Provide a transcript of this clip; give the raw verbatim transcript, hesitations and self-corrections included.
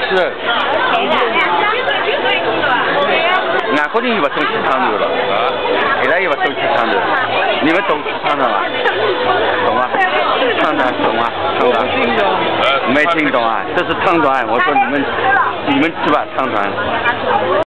吃。俺和你又不生吃长肉了，现在又不生吃长肉，你们都吃长肉啊？懂吗？长短懂啊？长短。没听懂啊？这是长短，我说你们你们吃吧，长短。